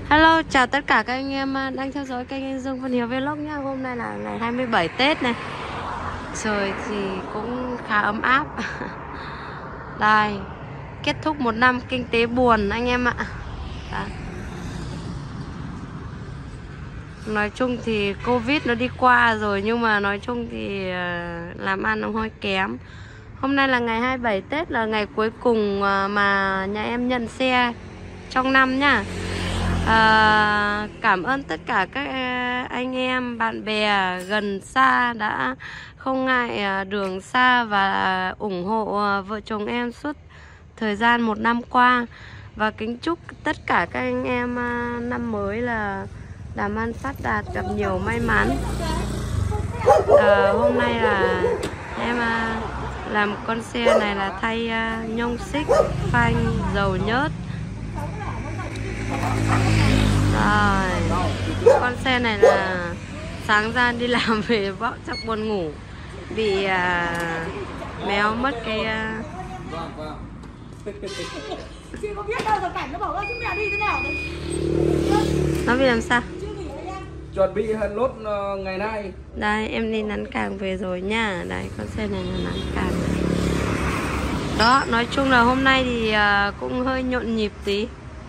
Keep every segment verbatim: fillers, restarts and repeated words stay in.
Hello, chào tất cả các anh em đang theo dõi kênh anh Dương Văn Hiếu Vlog nhá. Hôm nay là ngày hai mươi bảy Tết này. Trời thì cũng khá ấm áp. Đây, kết thúc một năm kinh tế buồn anh em ạ. Đó. Nói chung thì Covid nó đi qua rồi, nhưng mà nói chung thì làm ăn nó hơi kém. Hôm nay là ngày hai mươi bảy Tết, là ngày cuối cùng mà nhà em nhận xe trong năm nhá. À, cảm ơn tất cả các anh em, bạn bè gần xa đã không ngại đường xa và ủng hộ vợ chồng em suốt thời gian một năm qua. Và kính chúc tất cả các anh em năm mới là làm ăn phát đạt, gặp nhiều may mắn. À, hôm nay là em làm con xe này là thay nhông xích, phanh, dầu nhớt. Rồi, con xe này là sáng ra đi làm về vợ chắc buồn ngủ, bị à, méo mất cái à... Chị có biết đâu, rồi cảnh nó bảo ơ chúng mẹ đi thế nào đấy. Nó bị làm sao? Chuẩn bị hẳn lốt ngày nay. Đây, em đi nắn càng về rồi nha. Đây, con xe này là nắn càng. Đó, nói chung là hôm nay thì à, cũng hơi nhộn nhịp tí.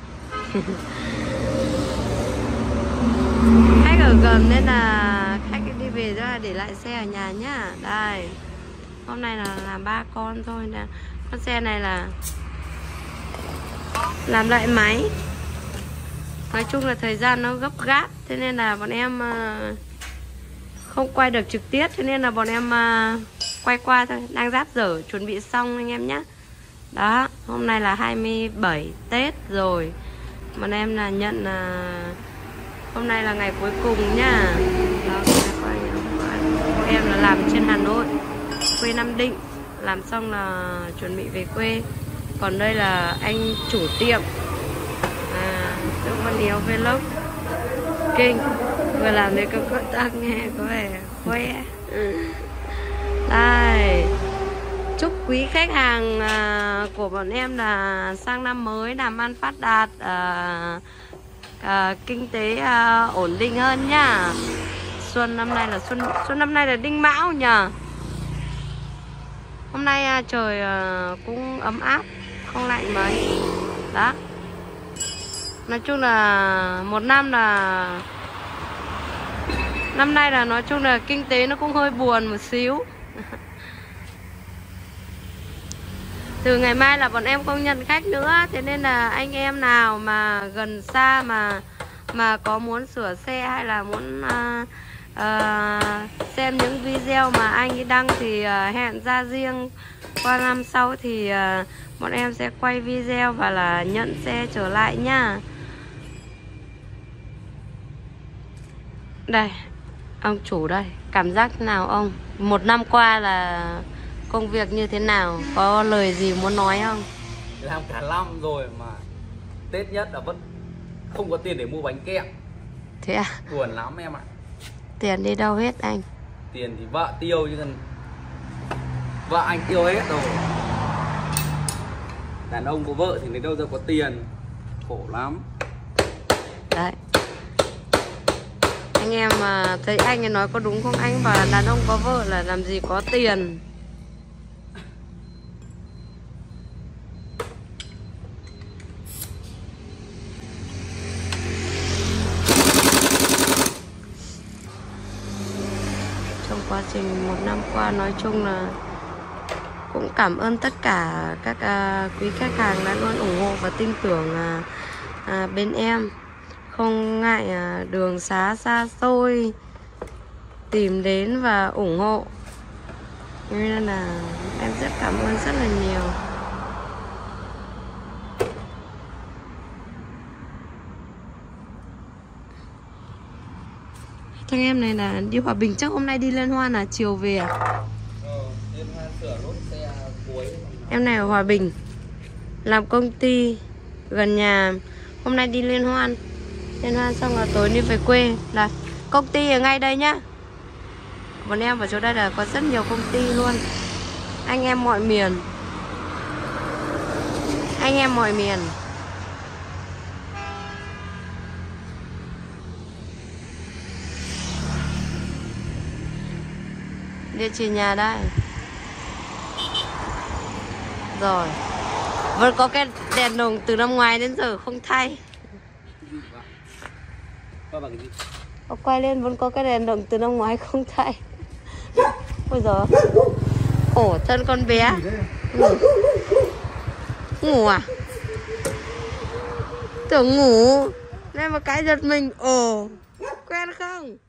Khách ở gần nên là khách đi về ra để lại xe ở nhà nhá. Đây, hôm nay là làm ba con thôi nè. Con xe này là làm lại máy. Nói chung là thời gian nó gấp gáp, thế nên là bọn em không quay được trực tiếp, thế nên là bọn em quay qua thôi. Đang ráp dở chuẩn bị xong anh em nhé. Đó, hôm nay là hai mươi bảy Tết rồi. Bọn em là nhận là hôm nay là ngày cuối cùng nhá. Đó, bọn em là làm trên Hà Nội, quê Nam Định. Làm xong là chuẩn bị về quê. Còn đây là anh chủ tiệm à, Dương Văn Hiếu Vlog Kinh. Vừa làm để các con ta nghe có vẻ khoe. Đây, chúc quý khách hàng à, của bọn em là sang năm mới làm ăn phát đạt, à, à, kinh tế à, ổn định hơn nhá. Xuân năm nay là xuân xuân năm nay là Đinh Mão nhờ. Hôm nay à, trời à, cũng ấm áp, không lạnh mấy. Đó. Nói chung là một năm là năm nay là nói chung là kinh tế nó cũng hơi buồn một xíu. Từ ngày mai là bọn em không nhận khách nữa, thế nên là anh em nào mà gần xa mà mà có muốn sửa xe hay là muốn uh, uh, xem những video mà anh ấy đăng thì uh, hẹn ra riêng qua năm sau thì uh, bọn em sẽ quay video và là nhận xe trở lại nhá. Đây, ông chủ đây, cảm giác thế nào ông? Một năm qua là công việc như thế nào? Có lời gì muốn nói không? Làm cả năm rồi mà Tết nhất là vẫn không có tiền để mua bánh kẹo. Thế à? Buồn lắm em ạ. Tiền đi đâu hết anh? Tiền thì vợ tiêu chứ còn vợ anh tiêu hết rồi. Đàn ông có vợ thì lấy đâu ra có tiền. Khổ lắm. Đấy, anh em mà thấy anh ấy nói có đúng không? Anh bảo là đàn ông có vợ là làm gì có tiền. Trong quá trình một năm qua nói chung là cũng cảm ơn tất cả các uh, quý khách hàng đã luôn ủng hộ và tin tưởng uh, uh, bên em. Không ngại uh, đường xá xa xôi tìm đến và ủng hộ. Nên là em rất cảm ơn rất là nhiều. Thằng em này là đi Hòa Bình, chắc hôm nay đi Liên Hoan là chiều về à? Ờ, Liên Hoan sửa lốt xe cuối. Em này ở Hòa Bình, làm công ty gần nhà. Hôm nay đi Liên Hoan. Liên Hoan xong là tối đi về quê. Là công ty ở ngay đây nhá. Bọn em ở chỗ đây là có rất nhiều công ty luôn. Anh em mọi miền. Anh em mọi miền. Địa chỉ nhà đây. Rồi. Vẫn có cái đèn đồng từ năm ngoái đến giờ không thay. Có quay lên vẫn có cái đèn đồng từ năm ngoái không thay. Ôi giời, khổ chân con bé. Ngủ, ngủ à? Tưởng ngủ nên mà cái giật mình. Ồ, quen không?